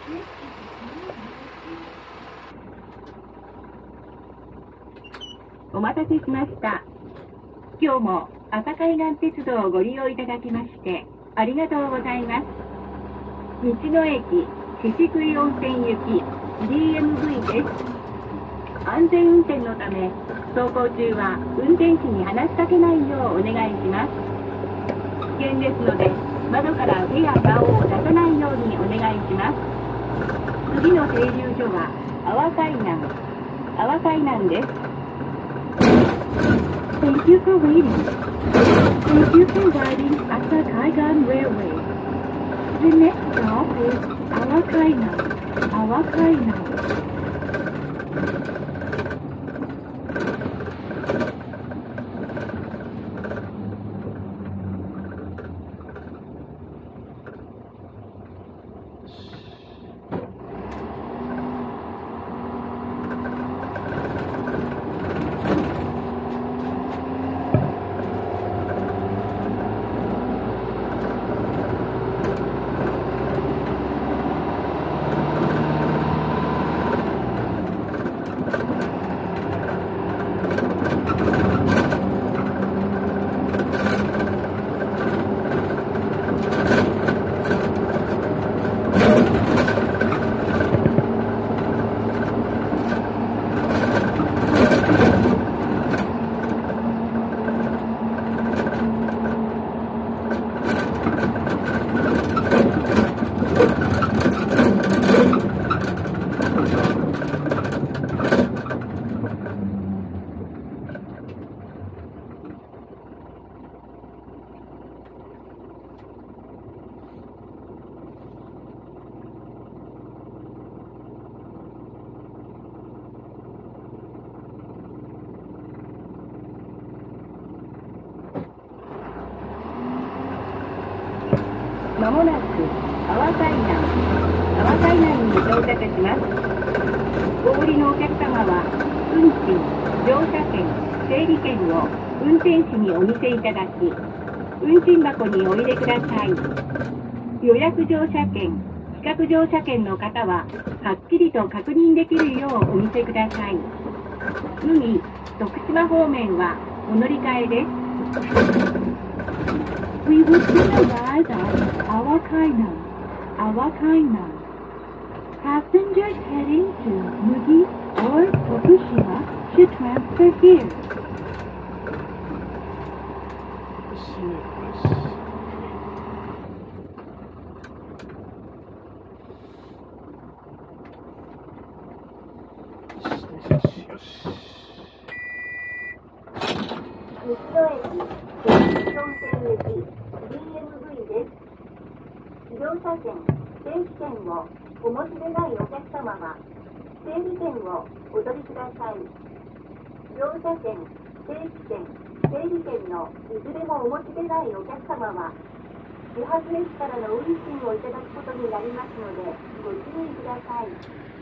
お待たせしました。今日も朝海岸鉄道をご利用いただきましてありがとうございます。道の駅宍喰温泉行き DMV です。安全運転のため走行中は運転士に話しかけないようお願いします。危険ですので窓から手や顔を出さないようにお願いします。次の停留所は阿波海南です。Thank you for waiting. Thank you for riding Asa Kaigan Railway. The next stop is Awa Kainan. まもなく阿波海南に到着します。お降りのお客様は運賃、乗車券、整理券を運転士にお見せいただき、運賃箱にお入れください。予約乗車券、視覚乗車券の方ははっきりと確認できるようお見せください。海、徳島方面はお乗り換えです。We will soon arrive at Awa Kainan. Passengers heading to Mugi or Tokushima should transfer here. 乗車券、整理券をお持ちでないお客様は整理券をお取りください。乗車券、整理券、整理券のいずれもお持ちでないお客様は始発駅からの運賃をいただくことになりますのでご注意ください。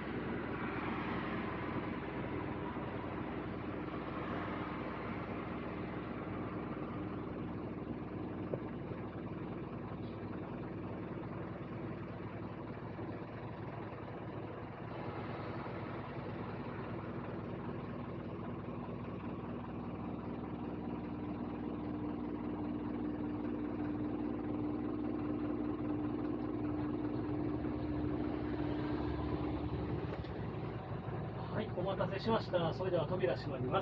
お待たせしました。それでは扉閉まります。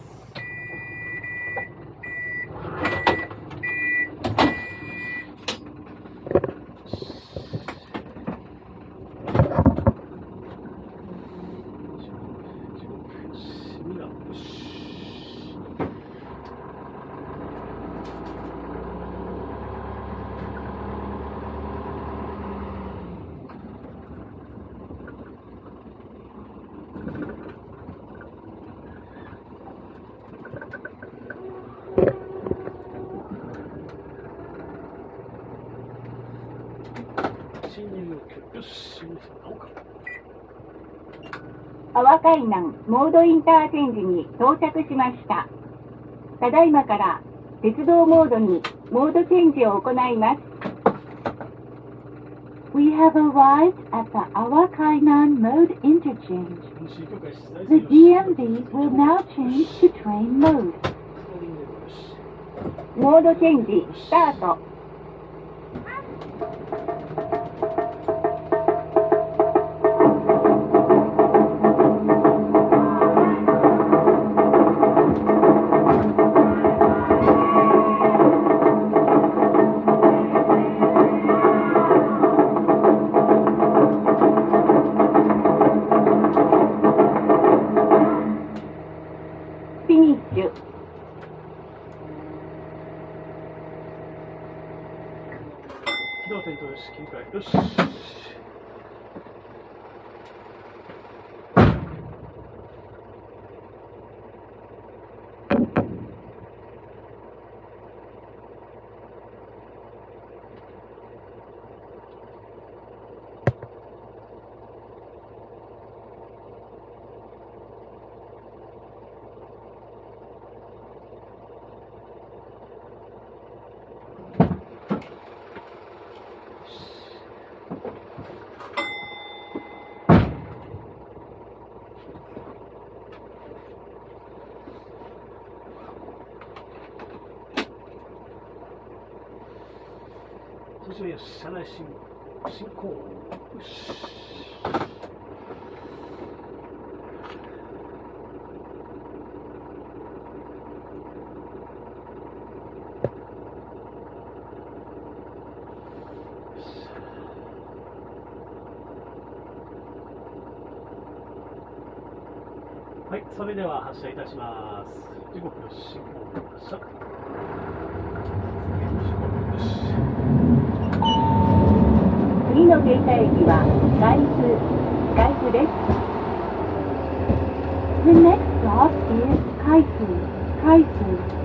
阿波海南モードインターチェンジに到着しました。ただいまから鉄道モードにモードチェンジを行います。 We have arrived at the Awakainan Mode interchange. The DMVs will now change to train mode. モードチェンジスタート。フィニッシュ。 起動点とよし、切り替えよし。そしてよし、車内進行よし。はい、それでは発車いたします。時刻よし、発車。 次の停車駅は海部です。 The next stop is Kaifu.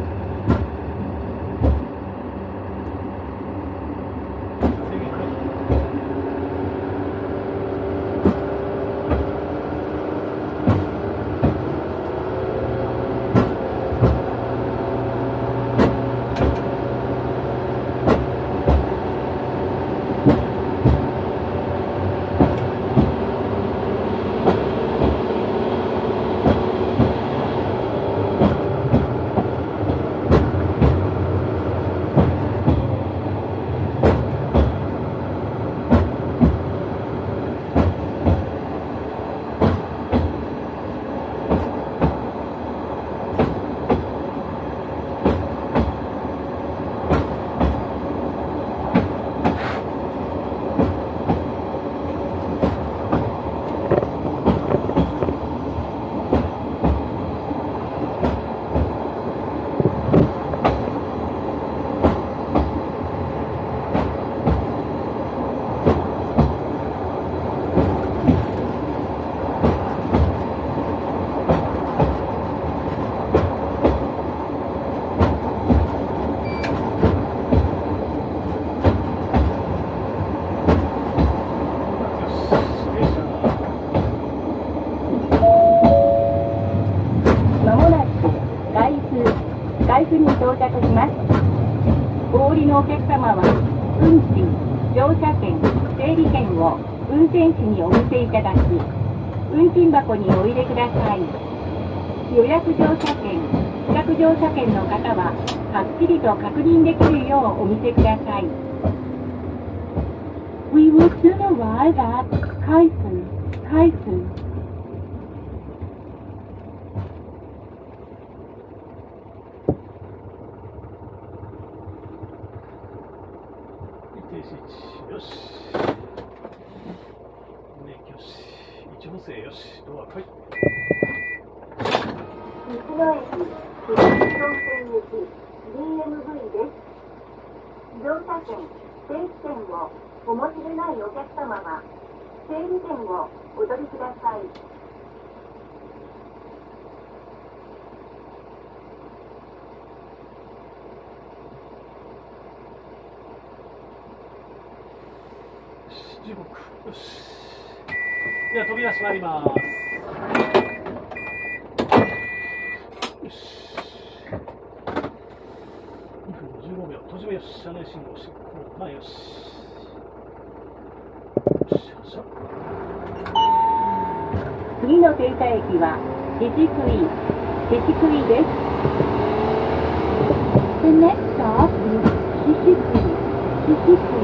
海部に到着します。お降りのお客様は運賃、乗車券、整理券を運転士にお見せいただき、運賃箱にお入れください。予約乗車券、資格乗車券の方ははっきりと確認できるようお見せください。 We will soon arrive at Kaifu. 停止位置よし。免許よし。一補正よし。ドア開。 道の駅東朝鮮行き DMV です。乗車券、整理券をお持ちでないお客様は整理券をお取りください。 時刻よし。では扉閉まります。よし。2分15秒。閉じ目よし。車内信号執行。前よし。 しょ。 次の停車駅は宍喰です。 The next stop is Shishikui.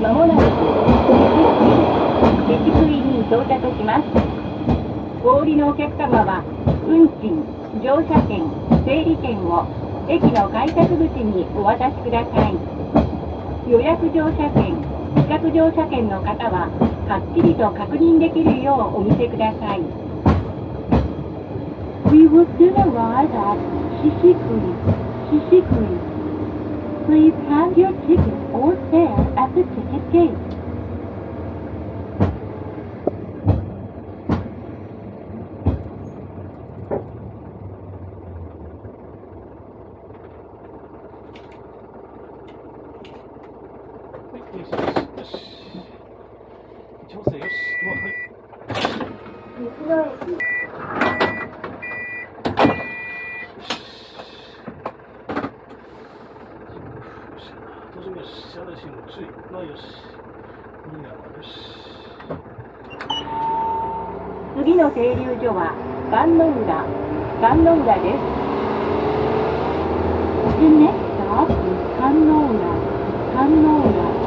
まもなく西福井に到着します。お降りのお客様は運賃、乗車券、整理券を駅の改札口にお渡しください。予約乗車券、企画乗車券の方ははっきりと確認できるようお見せください。 We will soon arrive at Shishikui. Please hand your ticket or fare at the ticket gate. 次の停留所は観音浦です。 The next stop is Kannoura.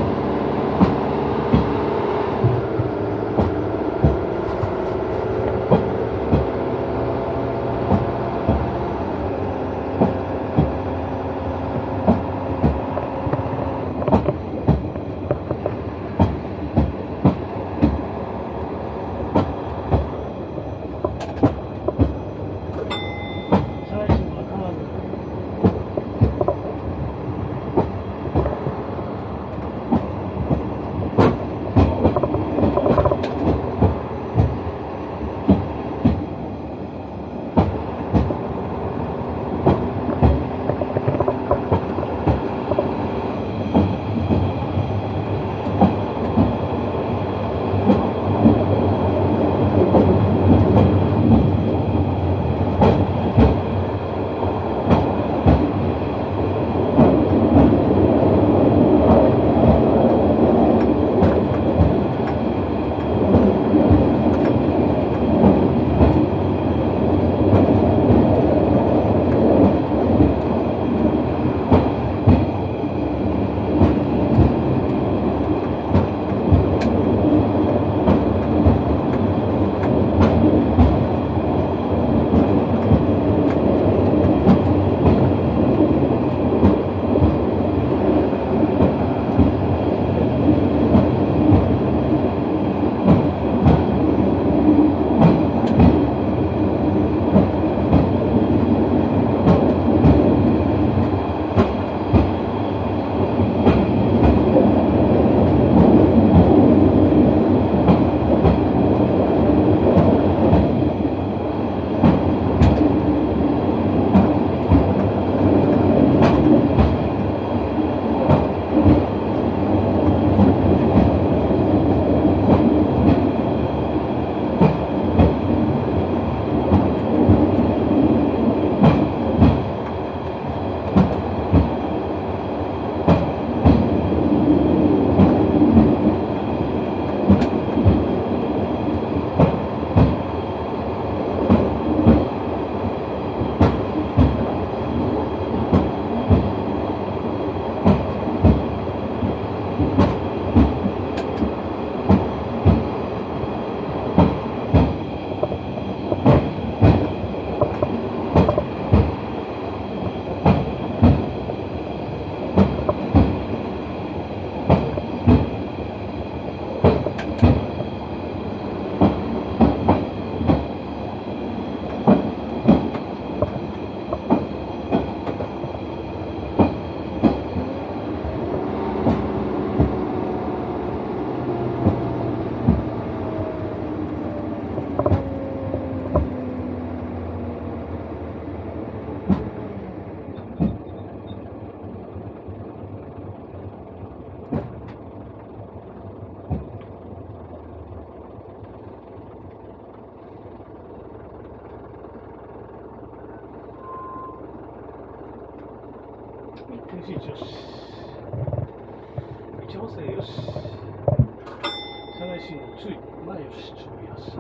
停止位置よし。1号線よし。車内信号注意。前よし。注意発車。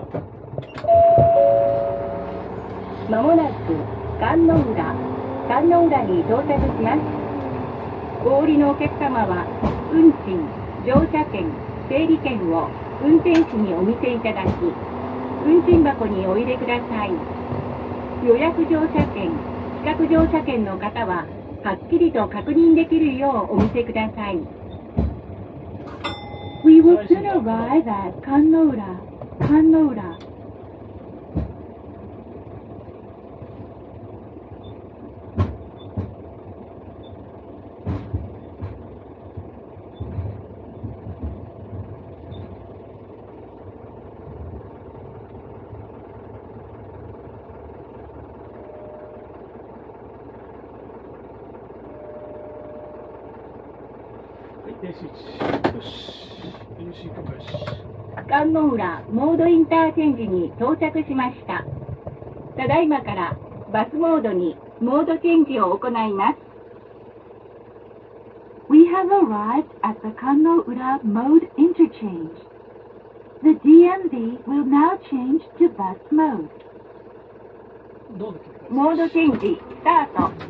まもなく観音浦に到着します。お降りのお客様は運賃、 乗車券、整理券を運転士にお見せいただき、運賃箱にお入れください。予約乗車券、資格乗車券の方は、はっきりと確認できるようお見せください。 We will soon arrive at Kannoura. Kannoura. 停止位置。よし。NC 許可よし。 観音浦モードインターチェンジに到着しました。ただいまからバスモードにモードチェンジを行います。 We have arrived at the Kannoura mode interchange. The DMV will now change to bus mode. どうできるか。 モードチェンジスタート。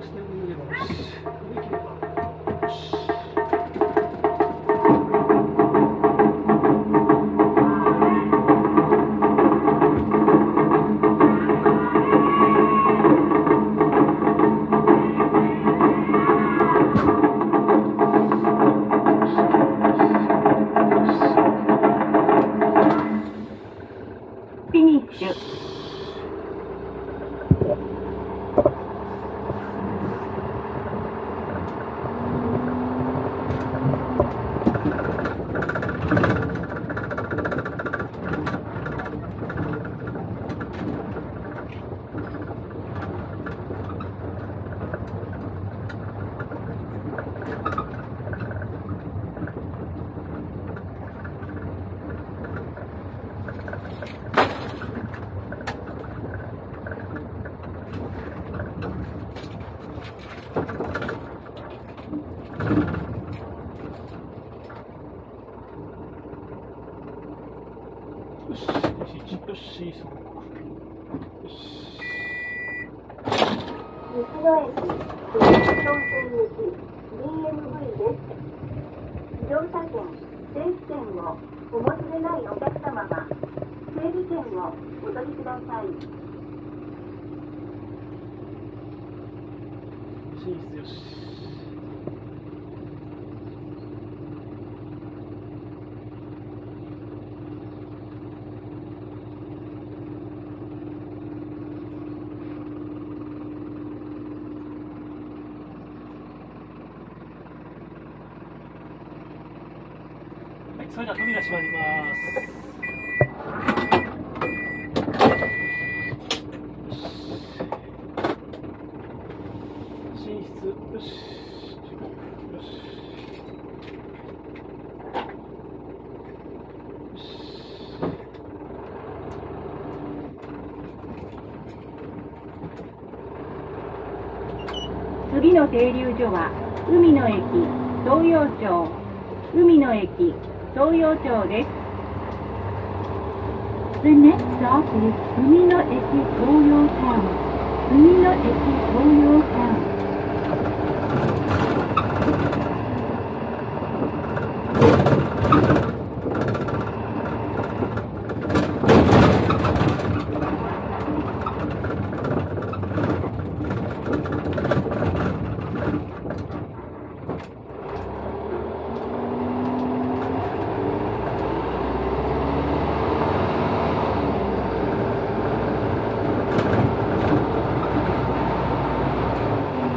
フィニッシュ。 よし、よし、よし、よし。 道の駅、東線行き DMV です。乗車券、整理券をお持ちでないお客様は、整理券をお取りください。 進出よし。それでは扉閉まります。進出よし。よし。 次の停留所は海の駅東洋町。海の駅東洋町です。 The next stop is Umino-eki Toyo Town. Umino-eki Toyo Town. よ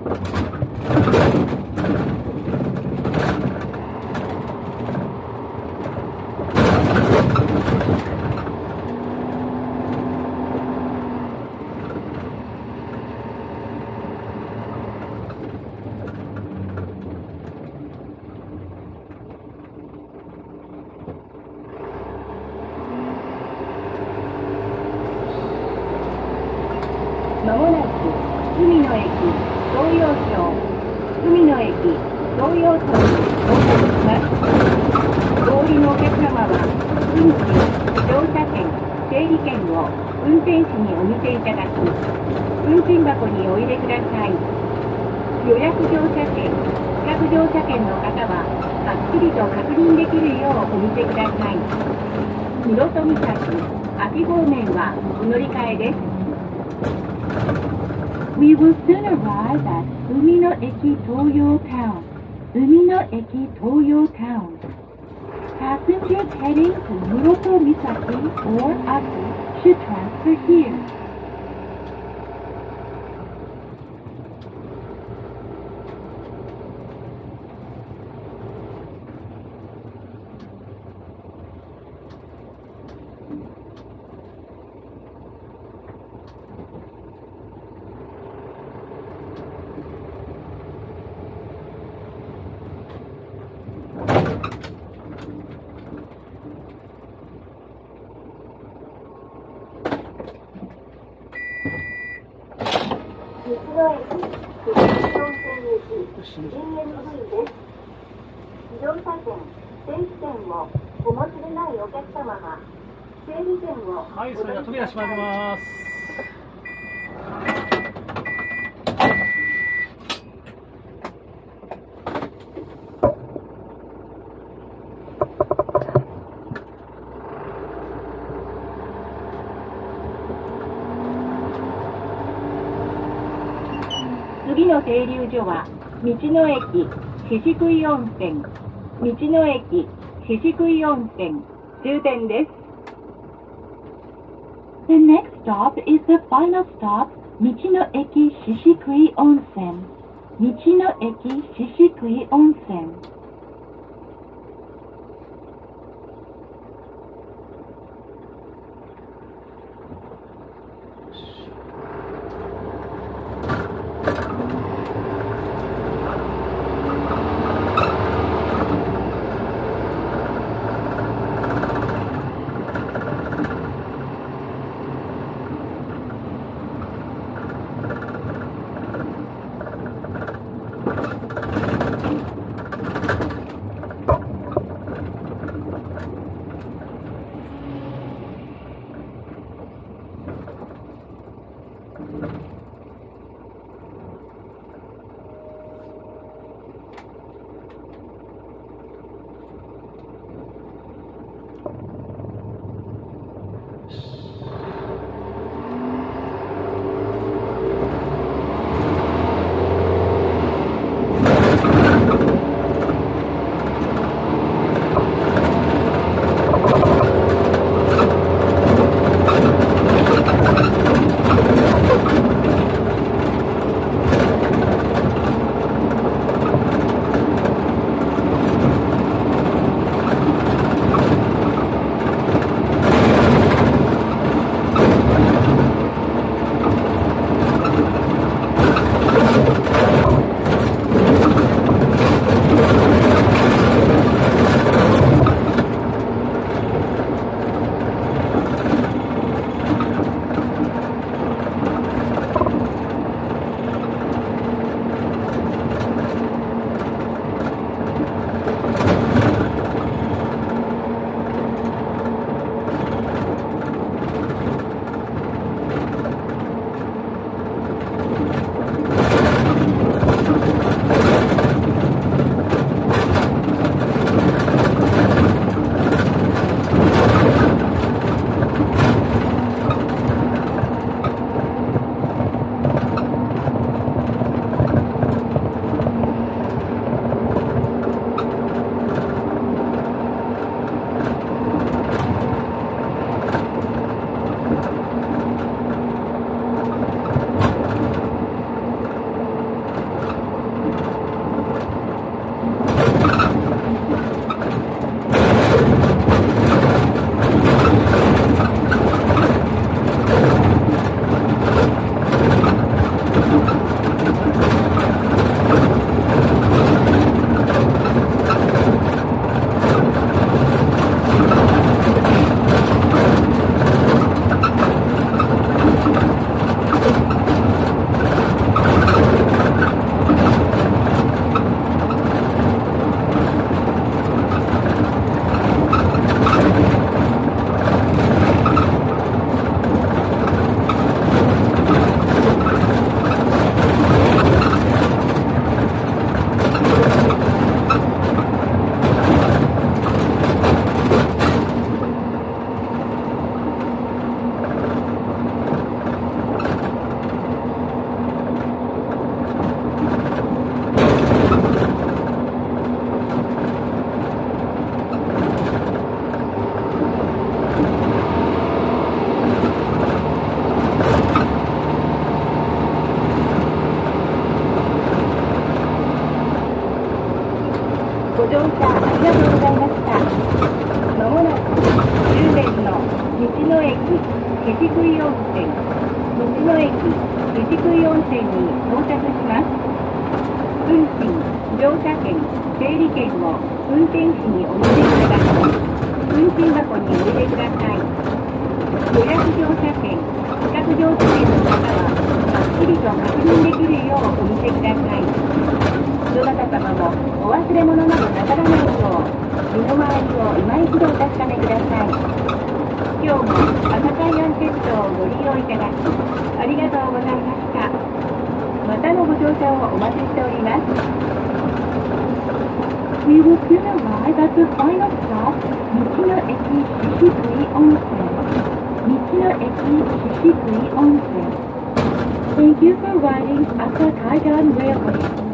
まもなく海の駅東洋町、海の駅東洋町に到着します。お降りのお客様は運賃、乗車券、整理券を運転士にお見せいただき、運賃箱にお入れください。予約乗車券、資格乗車券の方ははっきりと確認できるようお見せください。室戸岬、秋方面はお乗り換えです。 We will soon arrive at Umino-eki Toyo Town. Umino-eki Toyo Town. Passengers heading to Muroto Misaki or Aki should transfer here. はい、それでは扉閉まります。 次の停留所は道の駅宍喰温泉、道の駅宍喰温泉終点です。 The next stop is the final stop, Michino-eki Shishikui Onsen. Michino-eki Shishikui Onsen. ご乗車ありがとうございました。まもなく終電の道の駅ケシクイ温泉、道の駅ケシクイ温泉に到着します。運賃、乗車券、整理券を運転士にお見せください。運賃箱にお入れください。予約乗車券、資格乗車券の方ははっきりと確認できるようお見せください。どなた様もお忘れ物などなさらないよう身の回りを今一度お確かめください。今日も朝海岸鉄道をご利用いただきありがとうございました。またのご乗車をお待ちしております。We will soon arrive at the final stop, Michino-eki Shishikui Onsen. Michino-eki Shishikui Onsen. Thank you for riding Asa Kaigan Railway.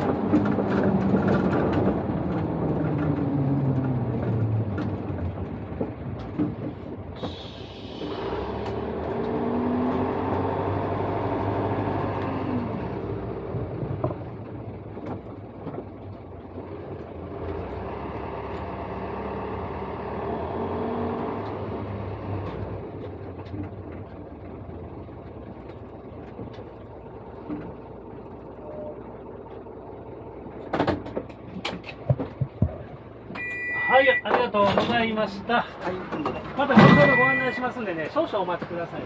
はい、ありがとうございました。また後ほどご案内しますんでね、少々お待ちください。